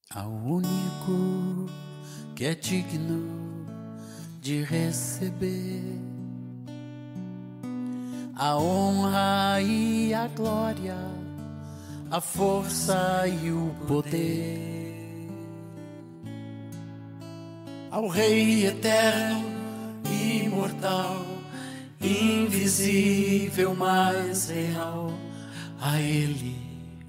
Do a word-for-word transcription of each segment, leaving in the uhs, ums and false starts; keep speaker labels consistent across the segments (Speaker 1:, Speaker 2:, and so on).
Speaker 1: Ao único que é digno de receber a honra e a glória, a força e o poder, ao Rei eterno, imortal, invisível, mas real, a Ele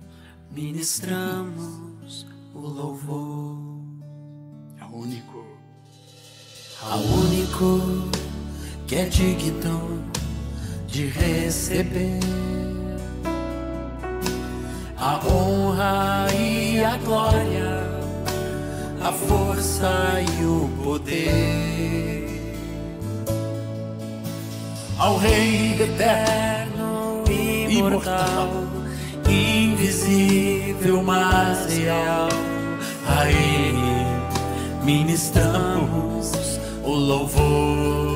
Speaker 1: ministramos o louvor. Ao único, ao único que é digno de receber a honra e a glória, a força e o poder, ao Rei eterno, imortal, invisível, mas real, a Ele ministramos o louvor.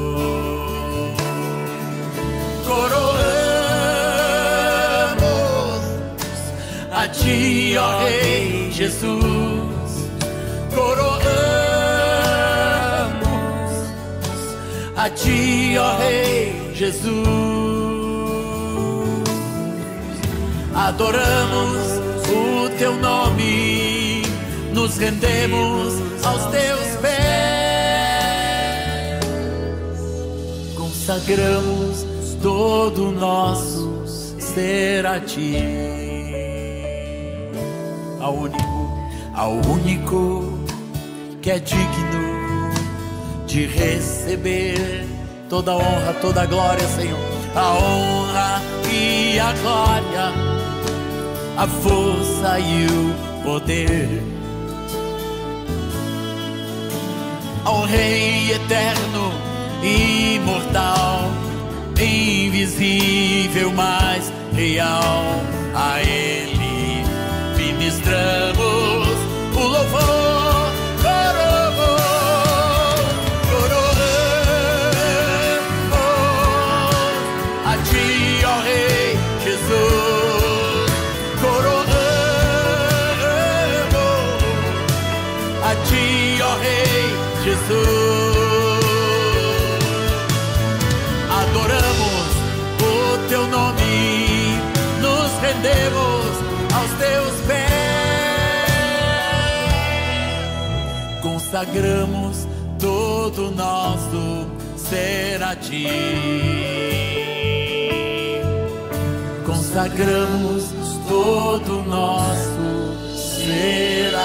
Speaker 1: Coroamos a Ti, ó Rei Jesus, coroamos a Ti, ó Rei Jesus, adoramos o Teu nome, nos rendemos aos Teus pés, consagramos todo o nosso ser a Ti, ao único, ao único que é digno de receber toda a honra, toda a glória, Senhor, a honra e a glória, a força e o poder, ao Rei eterno, imortal, invisível, mas real, a Ele ministramos o louvor. Coroamos, coroamos a Ti, ó Rei Jesus, coroamos a Ti, ó Rei Jesus, Teu nome, nos rendemos aos Teus pés, consagramos todo o nosso ser a Ti, consagramos todo o nosso ser